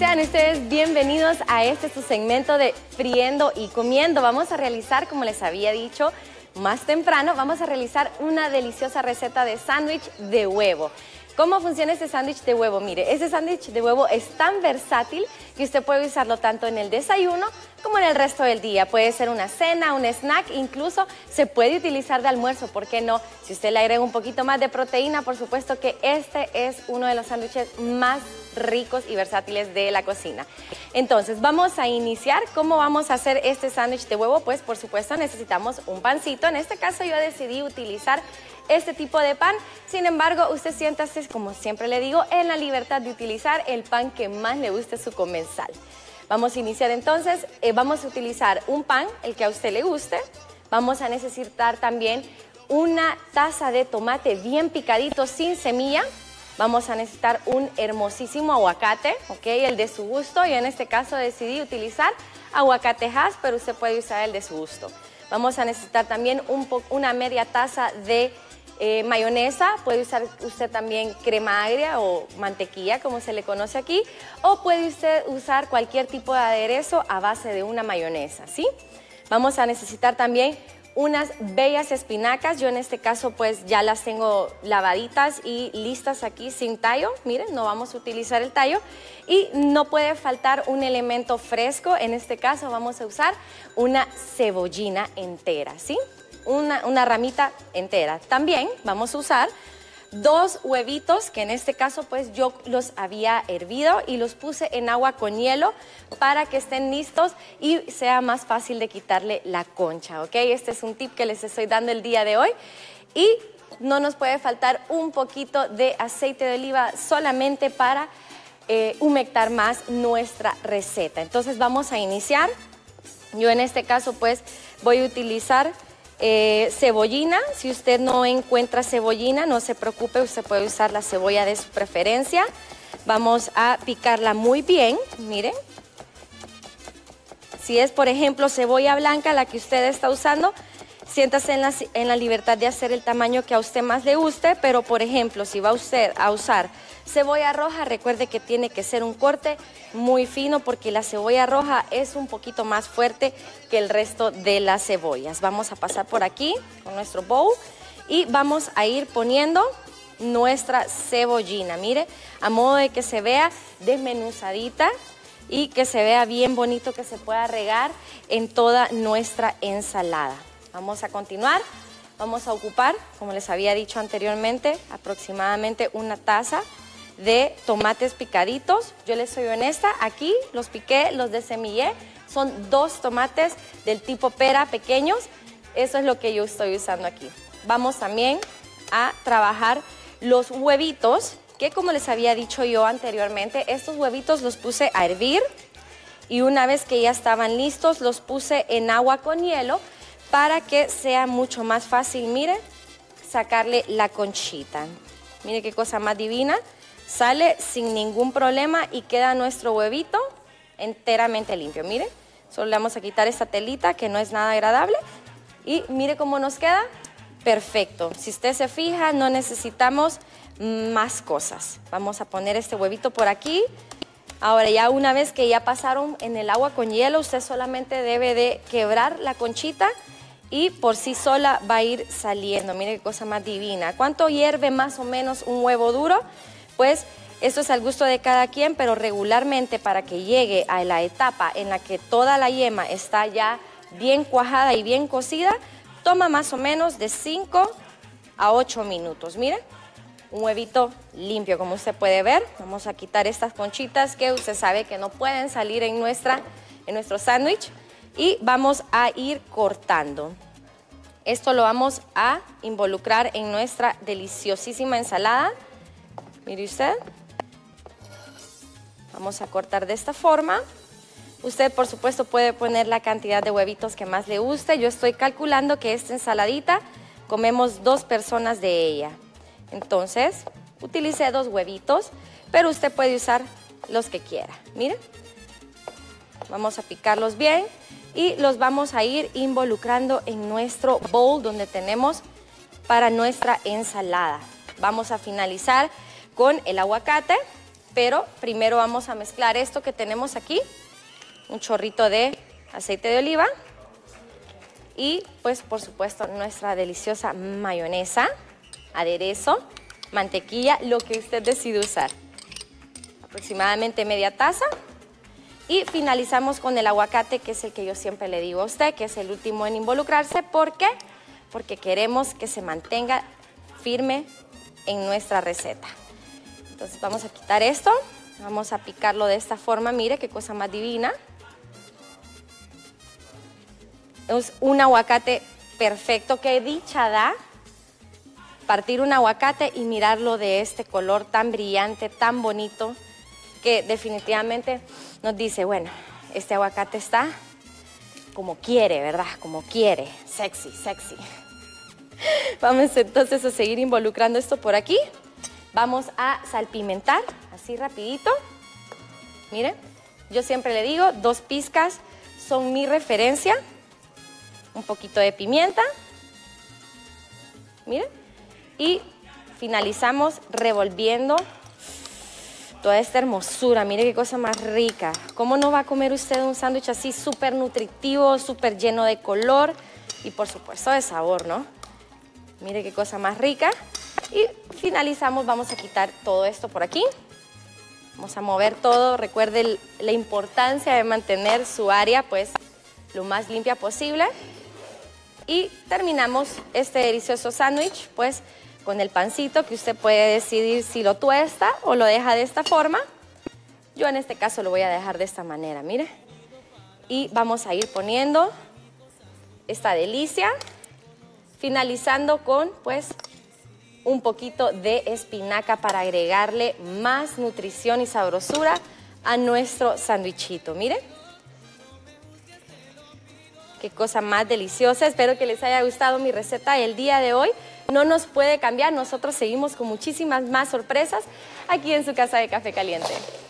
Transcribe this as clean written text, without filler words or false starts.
Sean ustedes bienvenidos a su segmento de Friendo y Comiendo. Vamos a realizar, como les había dicho más temprano, vamos a realizar una deliciosa receta de sándwich de huevo. ¿Cómo funciona este sándwich de huevo? Mire, este sándwich de huevo es tan versátil que usted puede usarlo tanto en el desayuno como en el resto del día. Puede ser una cena, un snack, incluso se puede utilizar de almuerzo, ¿por qué no? Si usted le agrega un poquito más de proteína, por supuesto que este es uno de los sándwiches más ricos y versátiles de la cocina. Entonces, vamos a iniciar. ¿Cómo vamos a hacer este sándwich de huevo? Pues, por supuesto, necesitamos un pancito. En este caso, yo decidí utilizar este tipo de pan. Sin embargo, usted siéntase, como siempre le digo, en la libertad de utilizar el pan que más le guste su comensal. Vamos a iniciar entonces. Vamos a utilizar un pan, el que a usted le guste. Vamos a necesitar también una taza de tomate bien picadito sin semilla. Vamos a necesitar un hermosísimo aguacate, ¿ok? El de su gusto. Yo en este caso decidí utilizar aguacate Hass, pero usted puede usar el de su gusto. Vamos a necesitar también una media taza de mayonesa. Puede usar usted también crema agria o mantequilla, como se le conoce aquí, o puede usted usar cualquier tipo de aderezo a base de una mayonesa, ¿sí? Vamos a necesitar también unas bellas espinacas. Yo en este caso pues ya las tengo lavaditas y listas aquí sin tallo. Miren, no vamos a utilizar el tallo. Y no puede faltar un elemento fresco. En este caso vamos a usar una cebollina entera, ¿sí? Una ramita entera. También vamos a usar 2 huevitos, que en este caso pues yo los había hervido y los puse en agua con hielo para que estén listos y sea más fácil de quitarle la concha, ¿ok? Este es un tip que les estoy dando el día de hoy. Y no nos puede faltar un poquito de aceite de oliva solamente para humectar más nuestra receta. Entonces vamos a iniciar. Yo en este caso pues voy a utilizar cebollina. Si usted no encuentra cebollina, no se preocupe, usted puede usar la cebolla de su preferencia. Vamos a picarla muy bien, miren. Si es, por ejemplo, cebolla blanca la que usted está usando, siéntase en la libertad de hacer el tamaño que a usted más le guste, pero por ejemplo, si va usted a usar cebolla roja, recuerde que tiene que ser un corte muy fino porque la cebolla roja es un poquito más fuerte que el resto de las cebollas. Vamos a pasar por aquí con nuestro bowl y vamos a ir poniendo nuestra cebollina, mire, a modo de que se vea desmenuzadita y que se vea bien bonito, que se pueda regar en toda nuestra ensalada. Vamos a continuar. Vamos a ocupar, como les había dicho anteriormente, aproximadamente una taza de tomates picaditos. Yo les soy honesta, aquí los piqué, los desemillé. Son 2 tomates del tipo pera pequeños. Eso es lo que yo estoy usando aquí. Vamos también a trabajar los huevitos, que como les había dicho yo anteriormente, estos huevitos los puse a hervir y una vez que ya estaban listos los puse en agua con hielo para que sea mucho más fácil, mire, sacarle la conchita. Mire qué cosa más divina. Sale sin ningún problema y queda nuestro huevito enteramente limpio. Mire, solo le vamos a quitar esta telita que no es nada agradable y mire cómo nos queda. Perfecto. Si usted se fija, no necesitamos más cosas. Vamos a poner este huevito por aquí. Ahora ya una vez que ya pasaron en el agua con hielo, usted solamente debe de quebrar la conchita y por sí sola va a ir saliendo. Mire qué cosa más divina. ¿Cuánto hierve más o menos un huevo duro? Pues esto es al gusto de cada quien, pero regularmente para que llegue a la etapa en la que toda la yema está ya bien cuajada y bien cocida, toma más o menos de 5 a 8 minutos. Miren, un huevito limpio como usted puede ver. Vamos a quitar estas conchitas que usted sabe que no pueden salir en nuestro sándwich y vamos a ir cortando. Esto lo vamos a involucrar en nuestra deliciosísima ensalada. Mire usted, vamos a cortar de esta forma. Usted, por supuesto, puede poner la cantidad de huevitos que más le guste. Yo estoy calculando que esta ensaladita comemos 2 personas de ella. Entonces, utilicé 2 huevitos, pero usted puede usar los que quiera. Mire, vamos a picarlos bien y los vamos a ir involucrando en nuestro bowl donde tenemos para nuestra ensalada. Vamos a finalizar con el aguacate. pero primero vamos a mezclar esto que tenemos aquí, un chorrito de aceite de oliva y pues por supuesto nuestra deliciosa mayonesa, aderezo, mantequilla, lo que usted decide usar. Aproximadamente media taza. Y finalizamos con el aguacate, que es el que yo siempre le digo a usted, que es el último en involucrarse. ¿Por qué? Porque queremos que se mantenga firme en nuestra receta. Entonces vamos a quitar esto, vamos a picarlo de esta forma, mire qué cosa más divina. Es un aguacate perfecto, qué dicha da partir un aguacate y mirarlo de este color tan brillante, tan bonito, que definitivamente nos dice, bueno, este aguacate está como quiere, ¿verdad? Como quiere, sexy, sexy. Vamos entonces a seguir involucrando esto por aquí. Vamos a salpimentar, así rapidito. Miren, yo siempre le digo, 2 pizcas son mi referencia. Un poquito de pimienta. Miren. Y finalizamos revolviendo toda esta hermosura. Mire qué cosa más rica. ¿Cómo no va a comer usted un sándwich así súper nutritivo, súper lleno de color y por supuesto de sabor, ¿no? Mire qué cosa más rica. Y finalizamos, vamos a quitar todo esto por aquí. Vamos a mover todo. Recuerde la importancia de mantener su área pues lo más limpia posible. Y terminamos este delicioso sándwich pues con el pancito, que usted puede decidir si lo tuesta o lo deja de esta forma. Yo en este caso lo voy a dejar de esta manera, mire. Y vamos a ir poniendo esta delicia, finalizando con pues un poquito de espinaca para agregarle más nutrición y sabrosura a nuestro sándwichito, mire. Qué cosa más deliciosa. Espero que les haya gustado mi receta del día de hoy. No nos puede cambiar, nosotros seguimos con muchísimas más sorpresas aquí en su casa de Café Caliente.